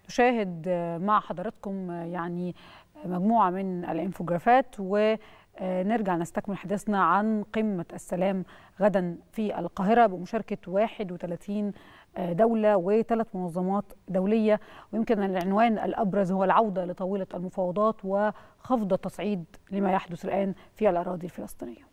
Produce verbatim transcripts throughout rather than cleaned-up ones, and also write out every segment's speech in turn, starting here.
نشاهد مع حضراتكم يعني مجموعة من الانفوجرافات ونرجع نستكمل حديثنا عن قمة السلام غدا في القاهرة بمشاركة واحد وثلاثين دولة وثلاث منظمات دولية. ويمكن العنوان الأبرز هو العودة لطاولة المفاوضات وخفض التصعيد لما يحدث الآن في الأراضي الفلسطينية.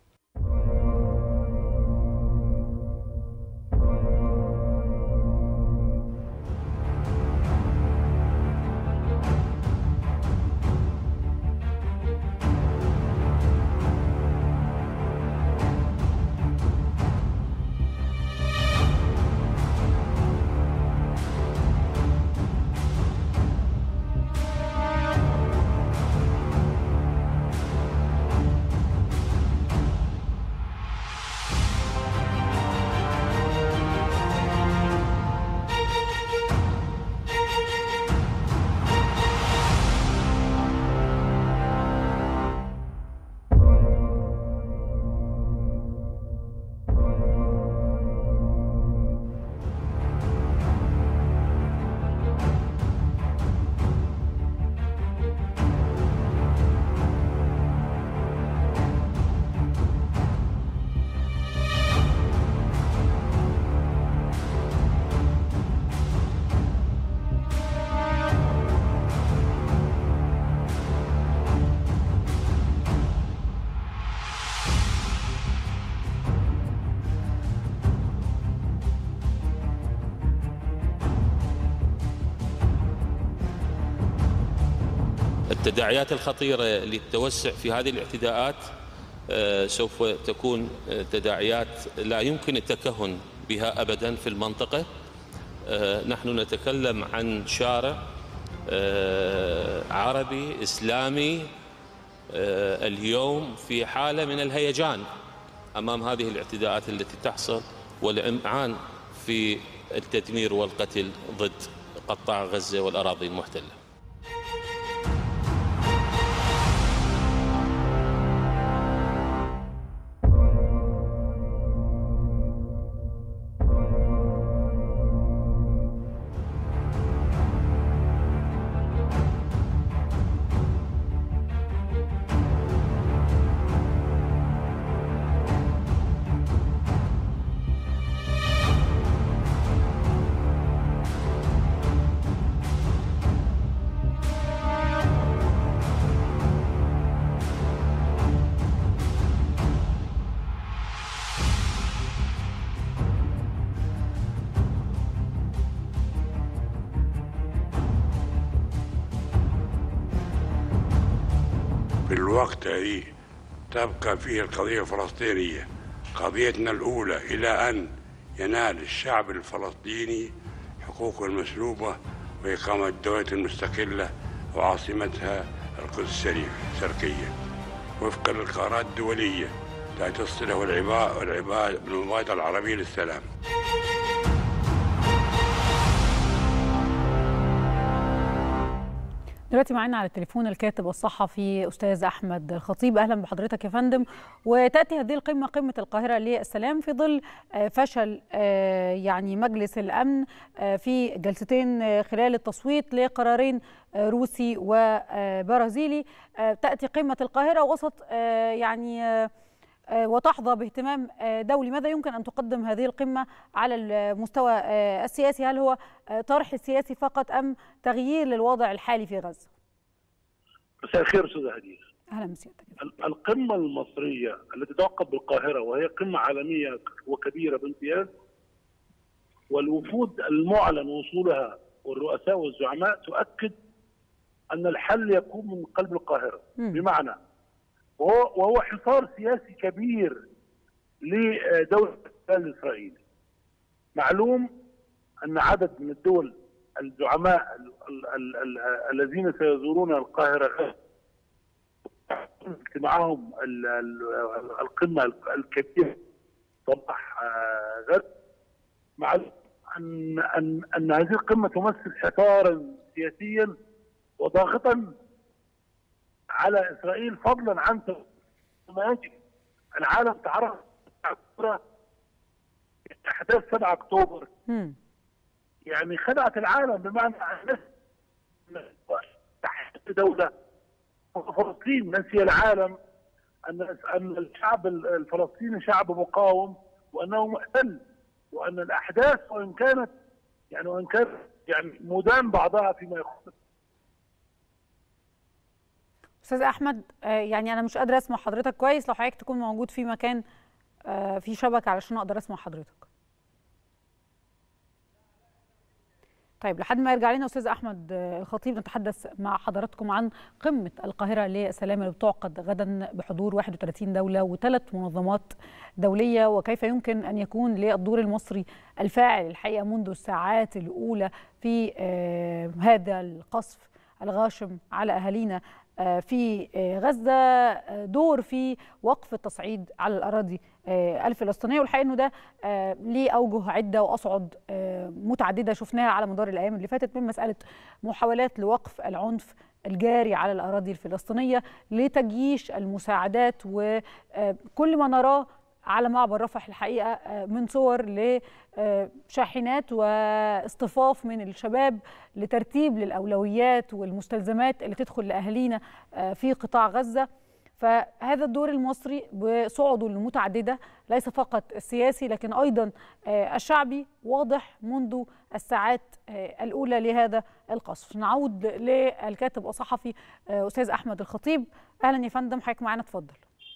التداعيات الخطيرة للتوسع في هذه الاعتداءات سوف تكون تداعيات لا يمكن التكهن بها أبدا في المنطقة. نحن نتكلم عن شارع عربي إسلامي اليوم في حالة من الهيجان أمام هذه الاعتداءات التي تحصل والإمعان في التدمير والقتل ضد قطاع غزة والأراضي المحتلة. في الوقت الذي تبقى فيه القضية الفلسطينية قضيتنا الأولى إلى أن ينال الشعب الفلسطيني حقوقه المسلوبة وإقامة دولة المستقلة وعاصمتها القدس الشرقية وفقا للقرارات الدولية التي تصله العباد بالمبادرة العربية للسلام. دلوقتي معانا على التليفون الكاتب والصحفي أستاذ أحمد الخطيب. أهلا بحضرتك يا فندم. وتأتي هذه القمة قمة القاهرة للسلام في ظل فشل يعني مجلس الأمن في جلستين خلال التصويت لقرارين روسي وبرازيلي. تأتي قمة القاهرة وسط يعني وتحظى باهتمام دولي. ماذا يمكن أن تقدم هذه القمة على المستوى السياسي؟ هل هو طرح سياسي فقط أم تغيير للوضع الحالي في غزة؟ مساء الخير أستاذ هدير. أهلا بسيادتك. القمة المصرية التي تعقد بالقاهرة وهي قمة عالمية وكبيرة بامتياز، والوفود المعلن وصولها والرؤساء والزعماء تؤكد أن الحل يكون من قلب القاهرة. م. بمعنى وهو, وهو حصار سياسي كبير لدولة الاحتلال الإسرائيلي. معلوم أن عدد من الدول الزعماء الذين سيزورون القاهرة اجتماعهم القمة الكبيرة صباح غد، معلوم أن أن أن هذه القمة تمثل حصارا سياسيا وضاغطا على إسرائيل، فضلا عن ما يجب. العالم تعرف أحداث سبعة أكتوبر يعني خدعت العالم، بمعنى تحت دوله فلسطين. نسي العالم ان ان الشعب الفلسطيني شعب مقاوم، وانه محتل، وان الاحداث وان كانت يعني وان كانت يعني مدان بعضها فيما يخص. استاذ احمد، يعني انا مش قادره اسمع حضرتك كويس، لو حضرتك تكون موجود في مكان في شبكه علشان اقدر اسمع حضرتك. طيب لحد ما يرجع لنا استاذ احمد الخطيب نتحدث مع حضراتكم عن قمه القاهره للسلام اللي بتعقد غدا بحضور واحد وثلاثين دوله وثلاث منظمات دوليه، وكيف يمكن ان يكون للدور المصري الفاعل الحقيقه منذ الساعات الاولى في هذا القصف الغاشم على اهالينا في غزة، دور في وقف التصعيد على الأراضي الفلسطينية. والحقيقة أنه ده ليه أوجه عدة وأصعد متعددة شفناها على مدار الأيام اللي فاتت، من مسألة محاولات لوقف العنف الجاري على الأراضي الفلسطينية لتجييش المساعدات، وكل ما نراه على معبر رفح الحقيقة من صور لشاحنات واصطفاف من الشباب لترتيب للأولويات والمستلزمات اللي تدخل لأهالينا في قطاع غزة. فهذا الدور المصري بصعده المتعددة ليس فقط السياسي لكن أيضا الشعبي واضح منذ الساعات الأولى لهذا القصف. نعود للكاتب والصحفي أستاذ أحمد الخطيب. أهلا يا فندم، حضرتك معنا، اتفضل.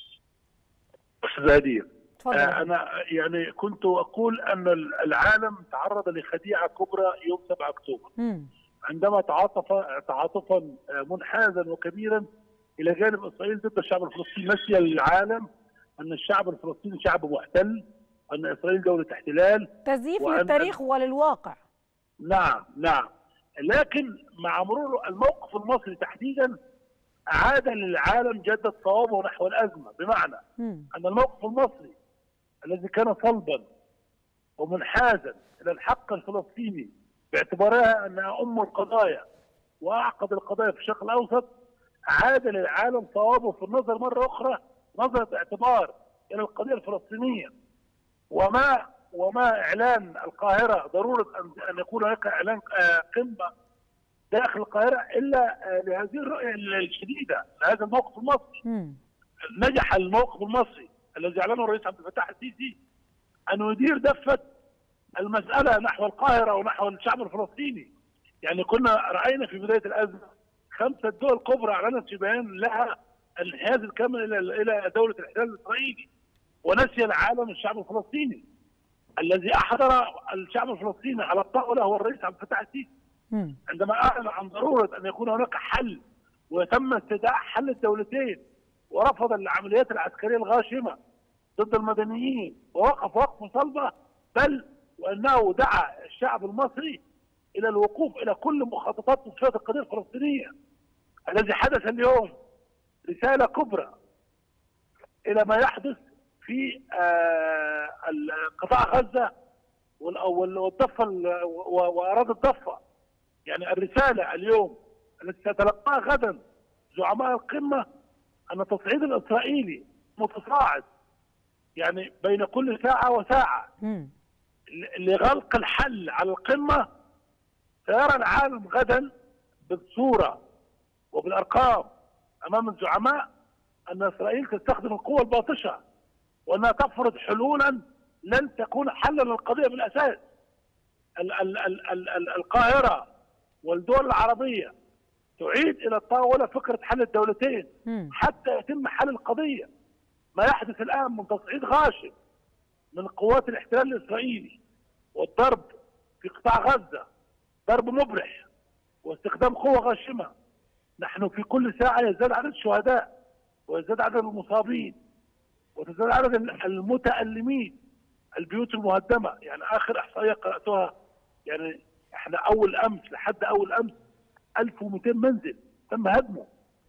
أستاذ هدير، آه أنا يعني كنت أقول أن العالم تعرض لخديعة كبرى يوم سبعة أكتوبر م. عندما تعاطف تعاطفا منحازا وكبيرا إلى جانب إسرائيل ضد الشعب الفلسطيني. نسي العالم أن الشعب الفلسطيني شعب محتل، أن إسرائيل دولة احتلال، تزييف للتاريخ وللواقع. نعم نعم، لكن مع مرور الموقف المصري تحديدا عاد للعالم جدد صوابه نحو الأزمة، بمعنى م. أن الموقف المصري الذي كان صلبا ومنحازا إلى الحق الفلسطيني باعتبارها أنها أم القضايا وأعقد القضايا في الشرق الأوسط، عاد للعالم صوابه في النظر مرة أخرى نظرة اعتبار إلى القضية الفلسطينية، وما وما إعلان القاهرة ضرورة أن يكون هناك إعلان قمة داخل القاهرة إلا لهذه الرؤية الشديدة لهذا الموقف المصري. م. نجح الموقف المصري الذي أعلنه الرئيس عبد الفتاح السيسي أن يدير دفة المسألة نحو القاهرة ونحو الشعب الفلسطيني. يعني كنا رأينا في بداية الأزمة خمسة دول كبرى أعلنت في بيان لها الانحياز الكامل إلى إلى دولة الاحتلال الإسرائيلي، ونسي العالم الشعب الفلسطيني. الذي أحضر الشعب الفلسطيني على الطاولة هو الرئيس عبد الفتاح السيسي عندما أعلن عن ضرورة أن يكون هناك حل وتم استدعاء حل الدولتين، ورفض العمليات العسكرية الغاشمة ضد المدنيين ووقف وقفة صلبة، بل وأنه دعا الشعب المصري إلى الوقوف إلى كل مخططات تصفية القضية الفلسطينية. الذي حدث اليوم رسالة كبرى إلى ما يحدث في قطاع غزة والضفة وأراضي الضفة. يعني الرسالة اليوم التي ستتلقاها غدا زعماء القمة أن التصعيد الإسرائيلي متصاعد، يعني بين كل ساعة وساعة م. لغلق الحل على القمة. سيرى العالم غدا بالصورة وبالأرقام أمام الزعماء أن إسرائيل تستخدم القوة الباطشة، وأنها تفرض حلولا لن تكون حلا للقضية بالأساس. ال ال ال ال ال القاهرة والدول العربية تعيد إلى الطاولة فكرة حل الدولتين م. حتى يتم حل القضية. ما يحدث الآن من تصعيد غاشم من قوات الاحتلال الإسرائيلي والضرب في قطاع غزة ضرب مبرح واستخدام قوة غاشمة. نحن في كل ساعة يزداد عدد الشهداء ويزداد عدد المصابين وتزداد عدد المتألمين، البيوت المهدمة. يعني آخر إحصائية قرأتها، يعني احنا أول أمس لحد أول أمس ألف ومئتين منزل تم هدمه.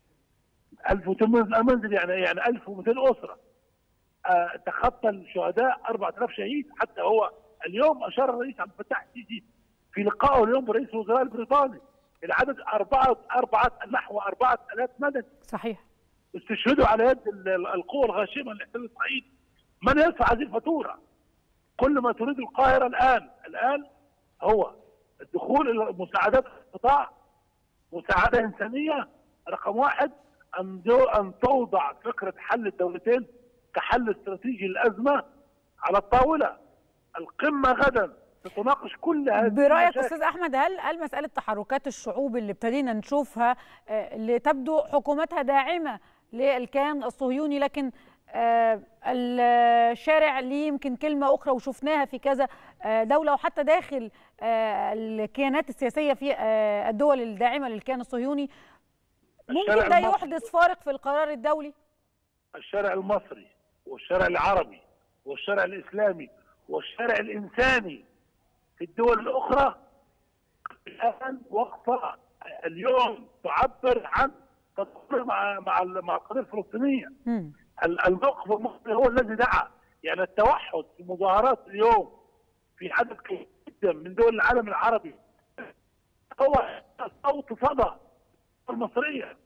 ألف ومئتين منزل يعني يعني ألف ومئتين أسرة. آه تخطى الشهداء أربعة آلاف شهيد. حتى هو اليوم أشار الرئيس عبد الفتاح السيسي في لقائه اليوم برئيس الوزراء البريطاني إلى عدد أربعة أربعة نحو أربعة آلاف مدني. صحيح. استشهدوا على يد القوة الغاشمة للاحتلال الإسرائيلي. من يدفع هذه الفاتورة؟ كل ما تريد القاهرة الآن الآن هو الدخول الى مساعدات القطاع مساعده انسانيه. رقم واحد ان ان توضع فكره حل الدولتين كحل استراتيجي للازمه على الطاوله. القمه غدا ستناقش كل هذه برايك المشاكل. استاذ احمد، هل هل مساله تحركات الشعوب اللي ابتدينا نشوفها اللي تبدو حكومتها داعمه للكيان الصهيوني، لكن آه الشارع ليه يمكن كلمة أخرى، وشفناها في كذا آه دولة وحتى داخل آه الكيانات السياسية في آه الدول الداعمة للكيان الصهيوني، ممكن ده يحدث فارق في القرار الدولي؟ الشارع المصري والشارع العربي والشارع الإسلامي والشارع الإنساني في الدول الأخرى الآن وقفة اليوم تعبر عن تطور مع مع مع القضية الفلسطينية. الموقف المصري هو الذي دعا، يعني التوحد في المظاهرات اليوم في عدد كبير جدا من دول العالم العربي هو صوت صدى المصرية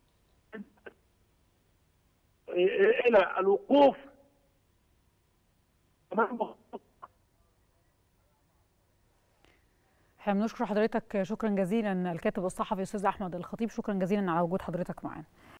إلى الوقوف امام. احنا بنشكر حضرتك شكرا جزيلا الكاتب الصحفي استاذ احمد الخطيب، شكرا جزيلا على وجود حضرتك معنا.